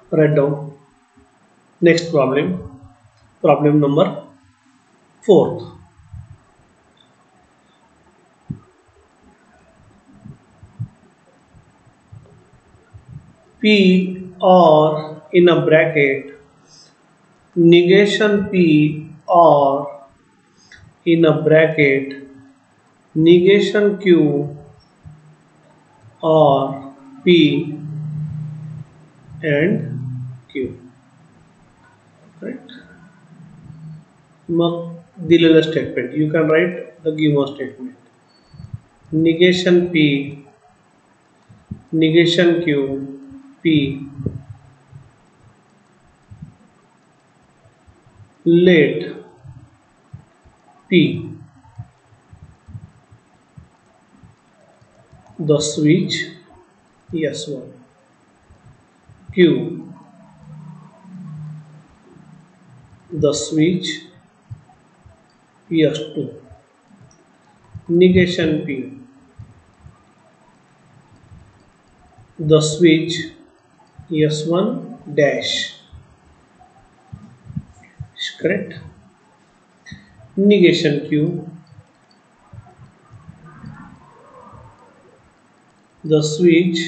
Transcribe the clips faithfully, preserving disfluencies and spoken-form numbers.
Write down. Next problem, problem number fourth. P or in a bracket, negation P or in a bracket, negation Q or P and Q. Right? मग दिलेलं statement, you can write the given statement. Negation P, negation Q, P, let P the switch S one, Q the switch S two, negation P the switch S one dash. Is correct. Negation Q the switch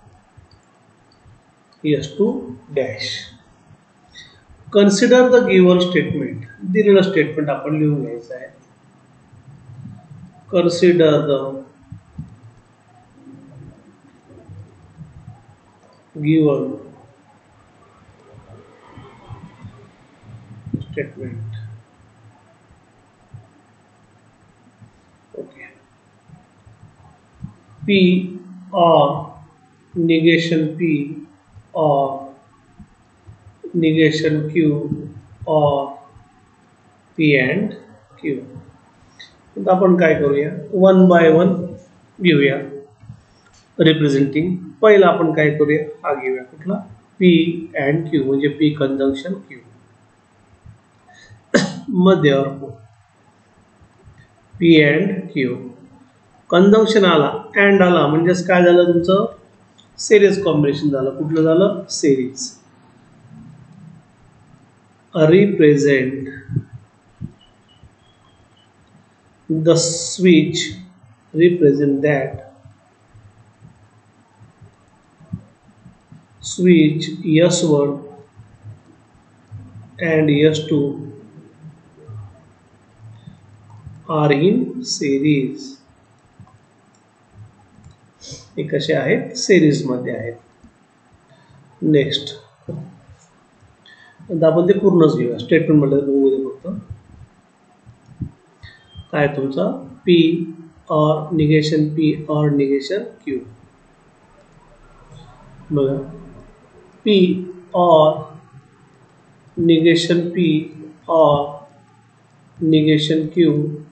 S two dash. Consider the given statement. दिलेलं statement आपण लिहून घ्यायचं आहे. Consider the given statement. Okay. P or negation P or negation Q or P and Q. आता आपण काय करूया, one by one घेऊया रिप्रेझेंटिंग. पहिला आपण काय करूया, हा घेऊया कुठला, P and Q म्हणजे P कंजंक्शन Q. मध्ये P and Q कंजंक्शन आला, अँड आला म्हणजेच काय झालं, तुमचं सिरीज कॉम्बिनेशन झालं. कुठलं झालं, series. Represent the switch, represent that switch S one and S two are in series. हे कसे आहेत, सिरीज मध्ये आहेत. नेक्स्ट आता आपण ते पूर्णच घेऊया. स्टेटमेंट मध्ये बघूया फक्त काय तुमचा P or negation P or negation Q. बघा, P or negation P or negation Q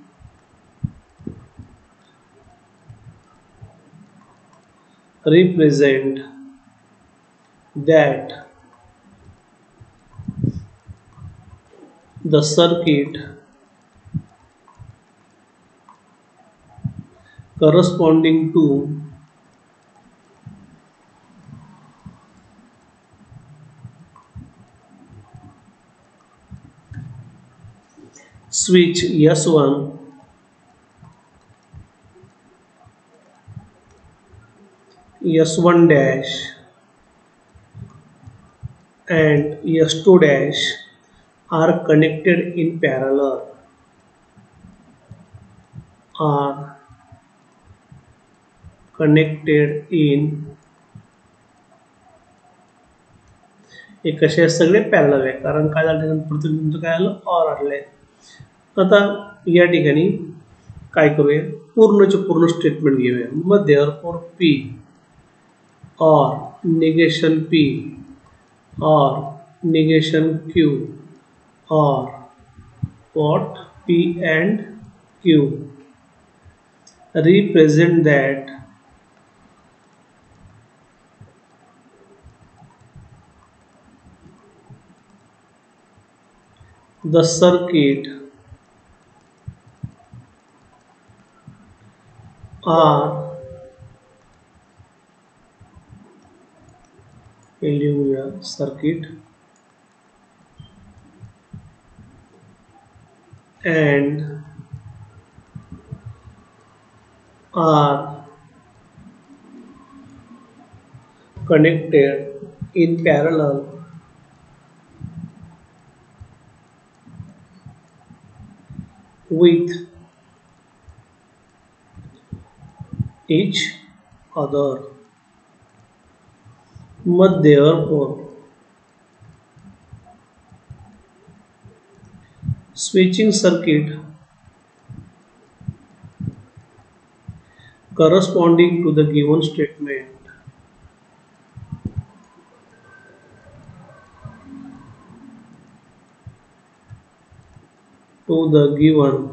represent that the circuit corresponding to switch S one S one dash and S two dash are connected in parallel are connected in हे कसे सगळे parallel आहे, कारण काय झालं तुमचं काय आलं, ऑर आले. आता या ठिकाणी काय करूया, पूर्णचे पूर्ण स्टेटमेंट घेऊया. मग therefore P or negation P or negation Q or what P and Q represent that the circuit are लिहूया circuit and are connected in parallel with each other, but therefore switching circuit corresponding to the given statement to the given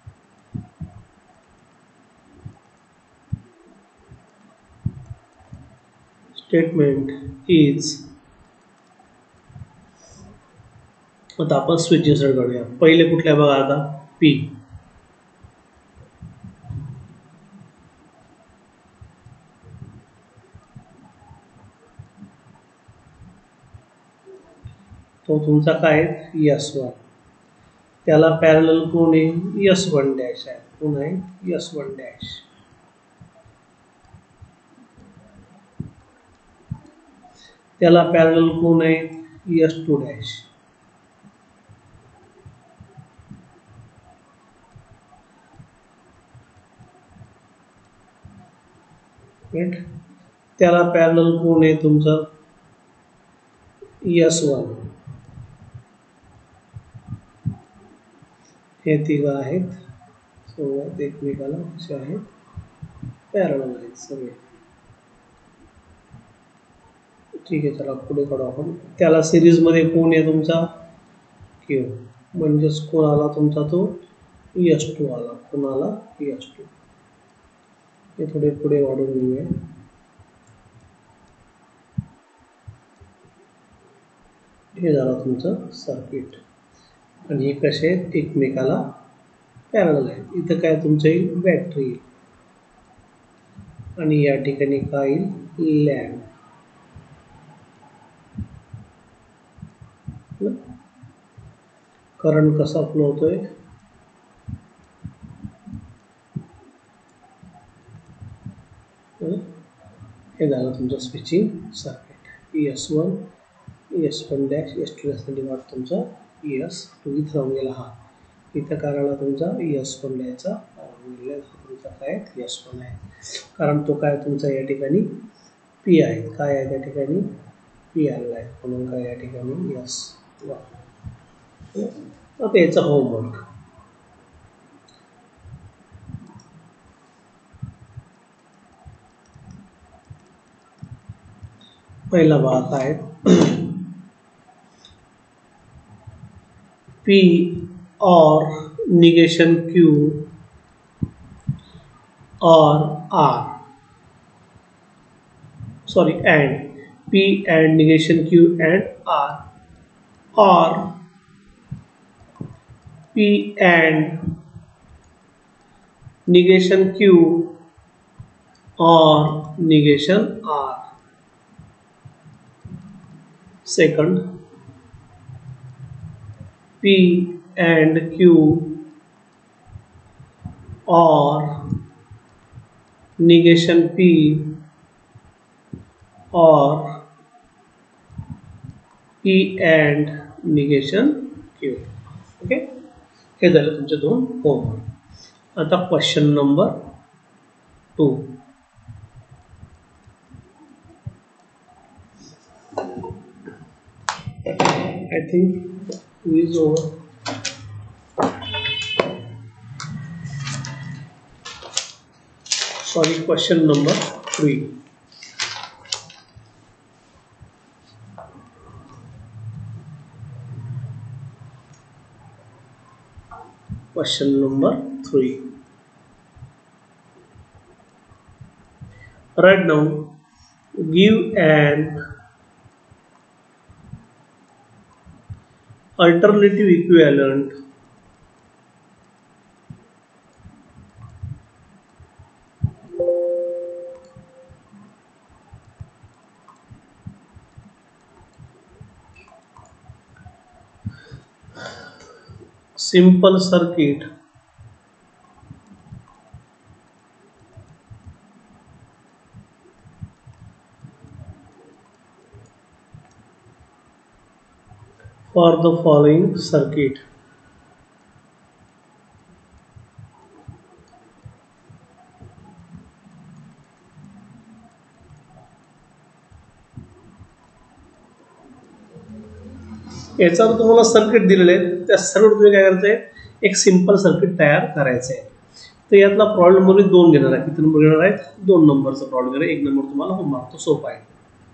statement is. आता आपण switches करूया. पहिले कुठल्या बघा आता P. तो तुमचा काय यस वन. त्याला पॅरलल कोण आहे यस वन डॅश आहे. कोण आहे यस वन डॅश. त्याला पॅरलल कोण आहे यस टू डॅश. त्याला पॅरलल कोण आहे तुमचं यस वन. हे तिघ आहेत सोबत एकमेकाला असे आहेत पॅरलल आहेत सगळे. ठीक आहे चला पुढे काढू आपण. त्याला सिरीज मध्ये कोण आहे तुमचा क्यू. म्हणजेच कोण आला तुमचा तो यस टू आला. कोण आला यस टू. हे थोडे पुढे वाढून घेऊया. हे झालं तुमचं सर्किट. आणि हे कसे आहेत एकमेकाला पॅरलल आहेत. इथं काय तुमचं येईल बॅटरी येईल आणि या ठिकाणी काय येईल लॅम्प. करंट कसा फ्लो होतोय हे झालं तुमचं switching circuit. S one S one dash S two dash divide तुमचा एस टू इथं राहून गेला. हा इथं करायला तुमचा एस वन डॅशचा तुमचा काय एस वन आहे. कारण तो काय तुमचा या ठिकाणी पी आहे. काय आहे त्या ठिकाणी पी आलेला आहे. म्हणून काय या ठिकाणी एस वन. आता याचा होमवर्क. पहिला भाग आहे P or negation Q or R. Sorry and P and negation Q and R, or P and negation Q or negation R. Second, P and Q or negation P or P and negation Q. Okay. हे झालं तुमचे दोन homework. आता question number two. I think two is over. Sorry, question number three. Question number three. Right now, give an alternative equivalent simple circuit for the following circuit. याच्यावर तुम्हाला circuit दिलेले आहे, त्या सर्व तुम्ही काय करायचं आहे, एक सिंपल सर्किट तयार करायचं आहे. तर यातला प्रॉब्लेम मध्ये दोन घेणार आहे. किती नंबर घेणार आहेत? दोन नंबरचा प्रॉब्लेम घेणार. एक नंबर तुम्हाला होमवर्क तो सोपा आहे.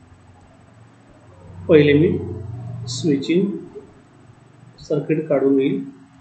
पहिले मी स्विचिंग सर्किट काढून येईल.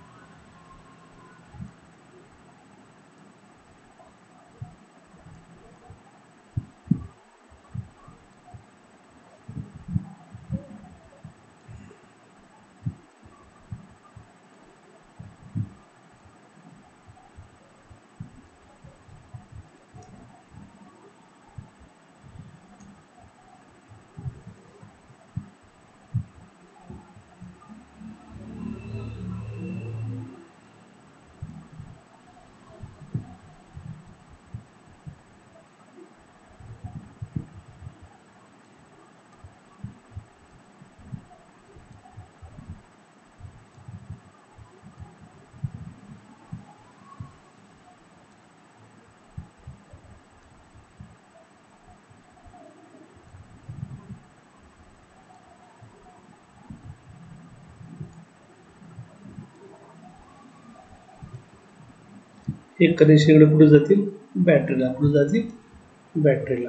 हे कनेक्शन इकडे कुठे जातील? बॅटरीला. कुठे जातील? बॅटरीला.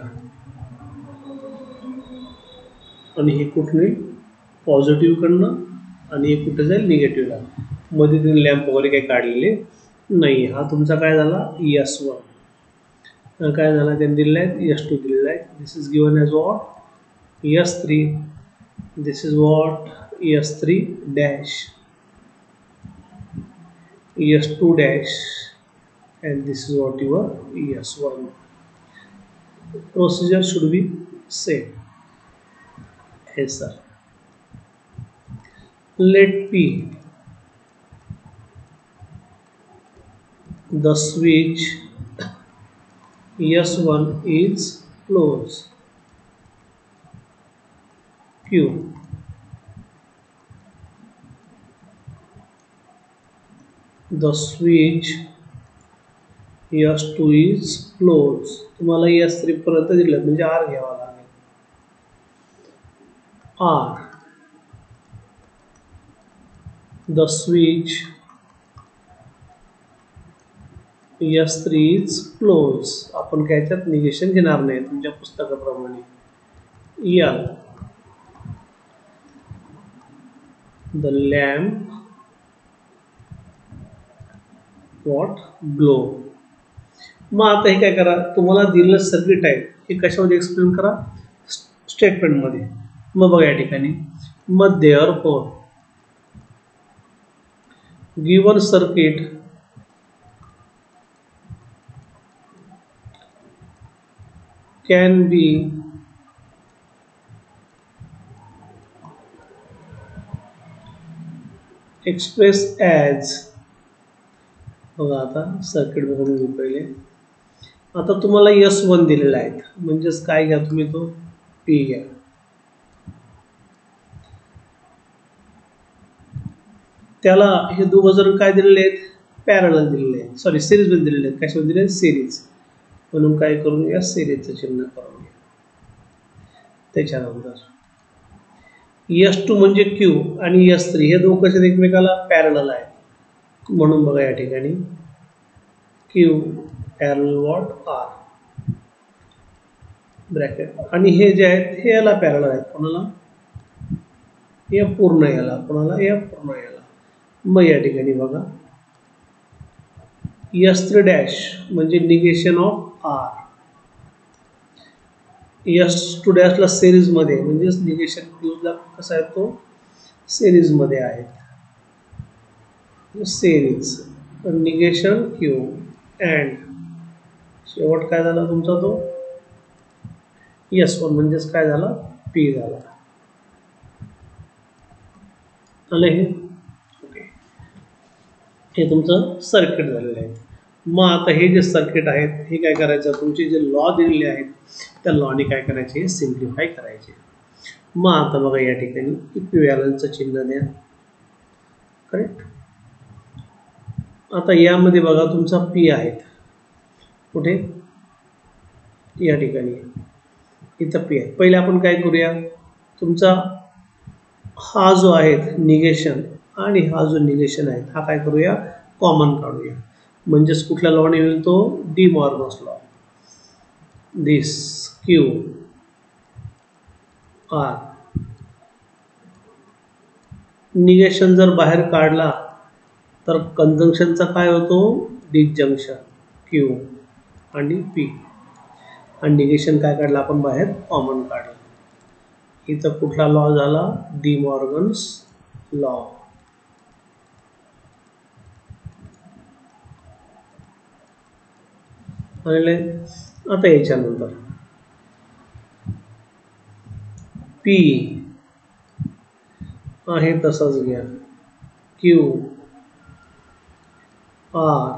आणि हे कुठे? पॉझिटिव्ह कडनं. आणि हे कुठे जाईल? निगेटिव्हला. मध्ये तुम्ही लॅम्प वगैरे काही काढलेले नाही. हा तुमचा काय झाला? S one. काय झाला? त्यांनी दिलेला आहे एस टू दिलेला आहे. This is given as what? S three. This is what? S three dash. S two dash. And this is what your E S one. Procedure should be same. Yes sir. Let P the switch E S one is closed. Q the switch S two is closed. तुम्हाला S three पर्यंत दिलं म्हणजे R घ्यावा लागेल. R the switch S three is closed. आपण काय त्यात negation घेणार नाही तुमच्या पुस्तकाप्रमाणे. L the lamp what glow. मग आता हे काय करा, तुम्हाला दिलेलं सर्किट आहे हे कशामध्ये एक्सप्लेन करा? स्टेटमेंटमध्ये. मग बघा या ठिकाणी मग therefore given circuit can be express as. बघा आता सर्किट बघून घेऊ पहिले. आता तुम्हाला एस वन दिलेला आहे म्हणजेच काय घ्या तुम्ही? तो पी घ्या. त्याला हे दोघं जर काय दिलेले आहेत? पॅरलल दिलेले आहेत. सॉरी सिरीज मध्ये दिलेले आहेत. कशामध्ये दिले? सिरीज. म्हणून काय करून घ्या? सिरीजचं चिन्ह करून घ्या. त्याच्यानंतर एस टू म्हणजे क्यू आणि एस थ्री हे दोघं कसे एकमेकाला पॅरलल आहेत. म्हणून बघा या ठिकाणी Q parallel what R bracket. आणि हे जे आहेत हे याला पॅरलल आहेत. कोणाला? या पूर्ण याला. कोणाला? या पूर्ण याला. मग या ठिकाणी बघा एस थ्री डॅश म्हणजे negation of R. S two डॅशला सिरीज मध्ये म्हणजेच निगेशन क्यूला कसा आहे? तो सिरीज मध्ये आहे. सिरीज निगेशन क्यू अँड शेवट काय झाला तुमचा? तो एस वन म्हणजेच काय झाला? पी झाला. आले हे? ओके. हे तुमचं सर्किट झालेलं आहे. मग आता हे जे सर्किट आहेत हे काय करायचं, तुमचे जे लॉ दिलेले आहेत त्या लॉने काय करायचे, सिम्प्लिफाय करायचे. मग आता बघा या ठिकाणी इक्विव्हॅलन्सचं चिन्ह द्या. करेक्ट. आता यामध्ये बघा तुमचा पी आहेत, कुठे, या ठिकाणी इथं पी आहे. पहिले आपण काय करूया, तुमचा हा जो आहे निगेशन आणि हा जो निगेशन आहे हा काय करूया, कॉमन काढूया. म्हणजेच कुठल्या लॉने येईल तो, De Morgan's law. This Q R, negation जर बाहेर काढला तर कंजंक्शनचा काय होतो, डिसजंक्शन क्यू आणि पी. आणि निगेशन काय काढलं आपण बाहेर, कॉमन काढलं. इथं कुठला लॉ झाला, डी मॉर्गन्स लॉ. आता याच्यानंतर पी आहे तसाच घ्या, क्यू आर.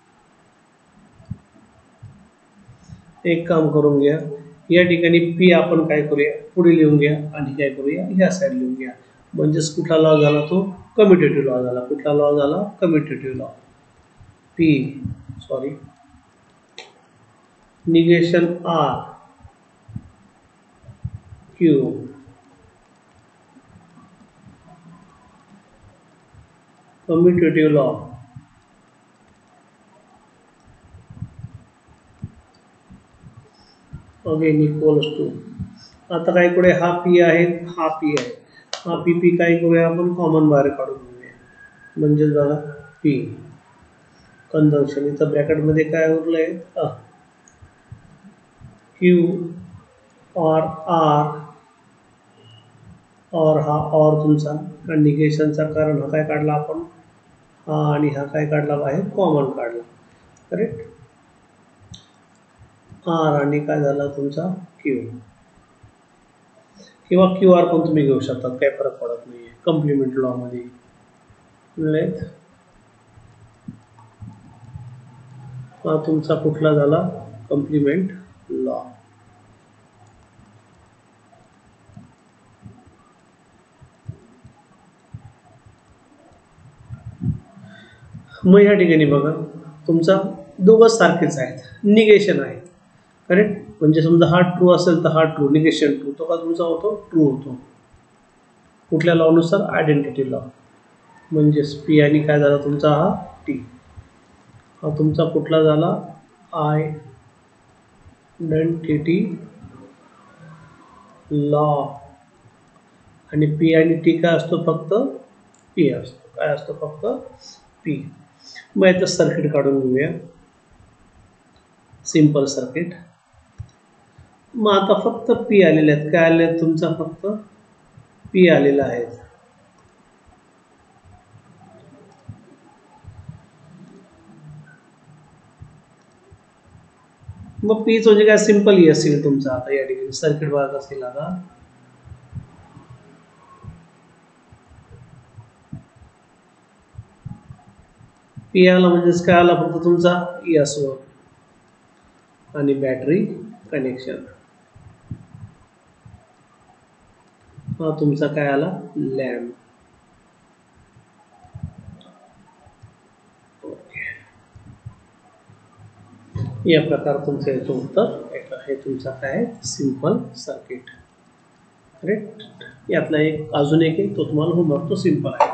एक काम करून घ्या, या ठिकाणी पी आपण काय करूया, पुढे लिहून घ्या आणि काय करूया, ह्या साईड लिहून घ्या. म्हणजेच कुठला लॉ झाला तो, कम्युटेटिव्ह लॉ झाला. कुठला लॉ झाला, commutative law. P sorry negation R Q commutative law again equals to. आता काय करूया, हा पी आहे, हा पी आहे, हा पी पी काय करूया आपण कॉमन बाहेर काढून घेऊया. म्हणजेच बघा पी कंजंक्शन, इथं ब्रॅकेटमध्ये काय उरलंय, क्यू और आर, और हा और तुमचा निगेशनचा, कारण हा काय काढला आपण, हा आणि हा काय काढला बाहेर, कॉमन काढला. करेक्ट. आर आणि काय झाला तुमचा क्यू, किंवा क्यू आर पण तुम्ही घेऊ शकतात, काही फरक पडत नाही कम्प्लिमेंट लॉ मध्ये. हा तुमचा कुठला झाला, कम्प्लिमेंट लॉ. मग या ठिकाणी बघा तुमचा दोघं सारखेच आहेत, निगेशन आहे. करेक्ट. म्हणजे समजा हा ट्रू असेल तर हा ट्रू, निगेशन ट्रू, तो का तुमचा होतो, ट्रू होतो. कुठल्या लॉनुसार, आयडेंटिटी लॉ. म्हणजेच पी आणि काय झाला तुमचा हा टी, हा तुमचा कुठला झाला, आयडेंटिटी लॉ. आणि पी आणि टी काय असतो, फक्त पी असतो. काय असतो, फक्त पी. मग याचं सर्किट काढून घेऊया, सिंपल सर्किट. मग आता फक्त पी आलेले आहेत, काय आले आहेत तुमचा, फक्त पी आलेला आहे. मग पीच म्हणजे काय, सिंपल ही असेल तुमचा. आता या ठिकाणी सर्किट बघत असेल, आता पी आला म्हणजेच काय आला, फक्त तुमचा एस वर आणि बॅटरी कनेक्शन. हा तुमचा काय आला, लॅम्प. या प्रकार तुमचं याचं उत्तर. हे तुमचा काय, सिंपल सर्किट. करेक्ट. यातला एक अजून एक आहे, तो तुम्हाला होमवर्क, तो सिंपल आहे.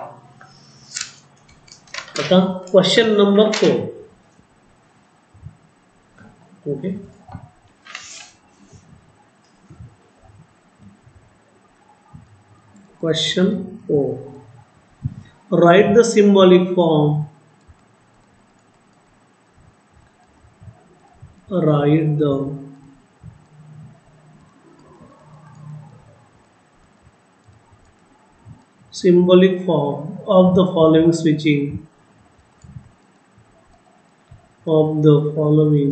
आता question number four. Okay. Question four. Write the symbolic form. Write the symbolic form of the following switching of the following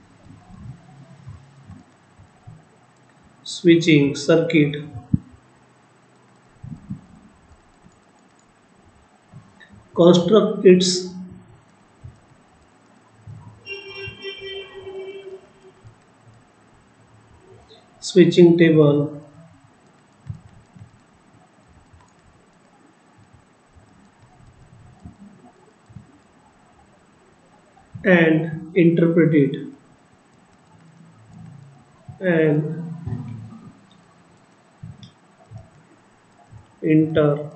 switching circuit construct its switching table and interpret it and interpret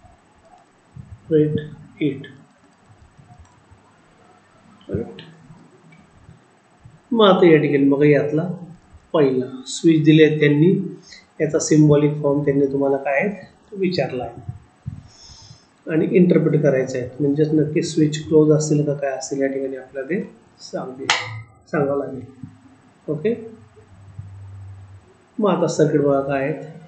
it. Correct. मग आता या ठिकाणी बघा यातला पहिला switch दिले आहेत त्यांनी, याचा सिम्बॉलिक फॉर्म त्यांनी तुम्हाला काय आहे तो विचारला आहे आणि इंटरप्रिट करायचं आहे, म्हणजेच नक्की स्विच क्लोज असेल का काय असेल या ठिकाणी आपल्याला ते सांगते सांगावं लागेल. ओके. मग आता सर्किट बघा काय आहेत.